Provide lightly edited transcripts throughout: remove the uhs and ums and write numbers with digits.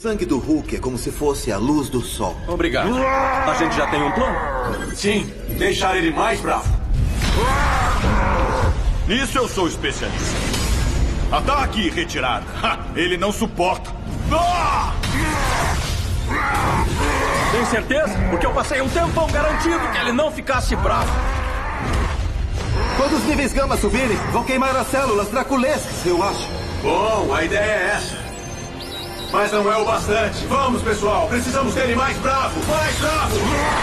Sangue do Hulk é como se fosse a luz do sol. Obrigado. A gente já tem um plano? Sim, deixar ele mais bravo. Nisso eu sou especialista. Ataque e retirada. Ele não suporta. Tem certeza? Porque eu passei um tempão garantido que ele não ficasse bravo. Quando os níveis gama subirem, vão queimar as células draculescas, eu acho. Bom, a ideia é essa. Mas não é o bastante. Vamos, pessoal. Precisamos dele mais bravo. Mais bravo!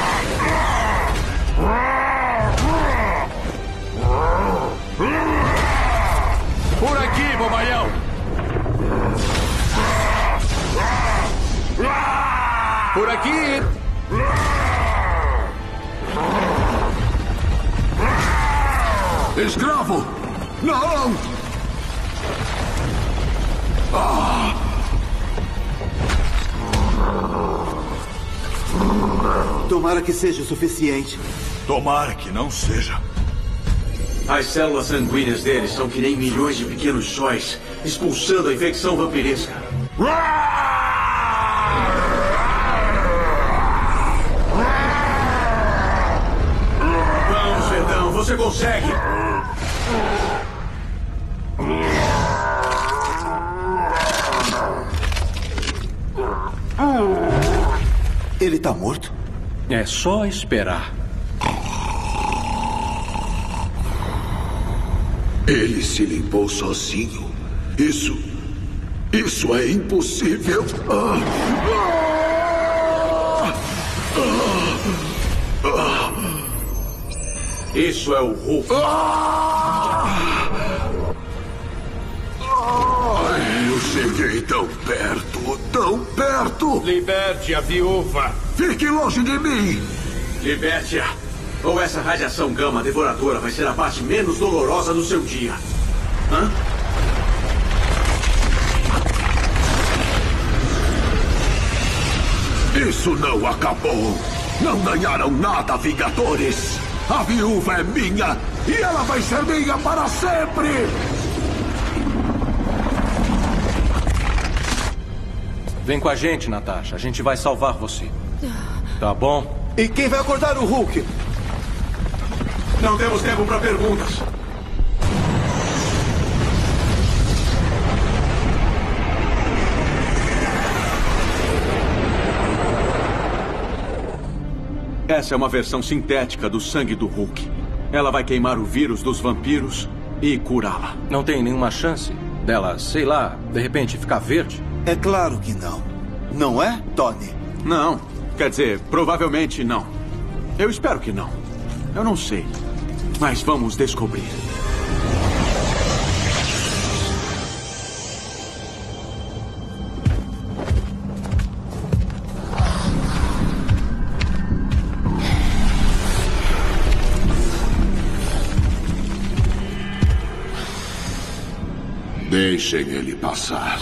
Por aqui, bobalhão. Por aqui. Escravo! Não! Tomara que seja o suficiente. Tomara que não seja. As células sanguíneas deles são que nem milhões de pequenos sóis, expulsando a infecção vampiresca. Vamos, Verdão, você consegue! Ele tá morto? É só esperar. Ele se limpou sozinho. Isso é impossível. Isso é o Hulk. Eu cheguei tão perto, tão perto. Liberte a viúva. Fique longe de mim. Liberte-a. Ou essa radiação gama devoradora vai ser a parte menos dolorosa do seu dia. Hã? Isso não acabou. Não ganharam nada, Vingadores. A viúva é minha e ela vai ser minha para sempre. Vem com a gente, Natasha. A gente vai salvar você. Tá bom? E quem vai acordar o Hulk? Não temos tempo para perguntas. Essa é uma versão sintética do sangue do Hulk. Ela vai queimar o vírus dos vampiros e curá-la. Não tem nenhuma chance dela, sei lá, de repente ficar verde? É claro que não. Não é, Tony? Não. Quer dizer, provavelmente não. Eu espero que não. Eu não sei. Mas vamos descobrir. Deixem ele passar.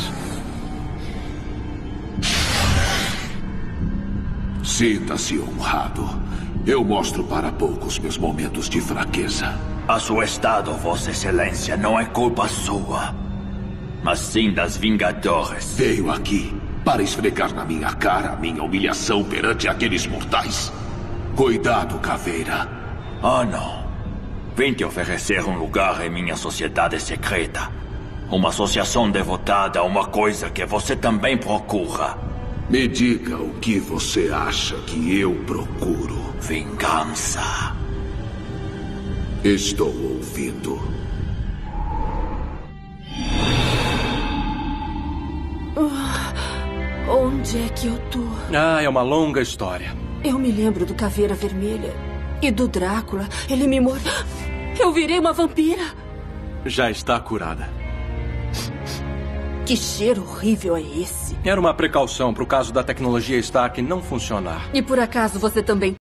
Sinta-se honrado. Eu mostro para poucos meus momentos de fraqueza. A seu estado, Vossa Excelência, não é culpa sua, mas sim das Vingadores. Veio aqui para esfregar na minha cara a minha humilhação perante aqueles mortais. Cuidado, Caveira. Oh, não. Vim te oferecer um lugar em minha sociedade secreta. Uma associação devotada a uma coisa que você também procura. Me diga o que você acha que eu procuro. Vingança. Estou ouvindo. Onde é que eu tô? É uma longa história. Eu me lembro do Caveira Vermelha e do Drácula. Ele me mordeu. Eu virei uma vampira. Já está curada. Que cheiro horrível é esse? Era uma precaução para o caso da tecnologia Stark não funcionar. E por acaso você também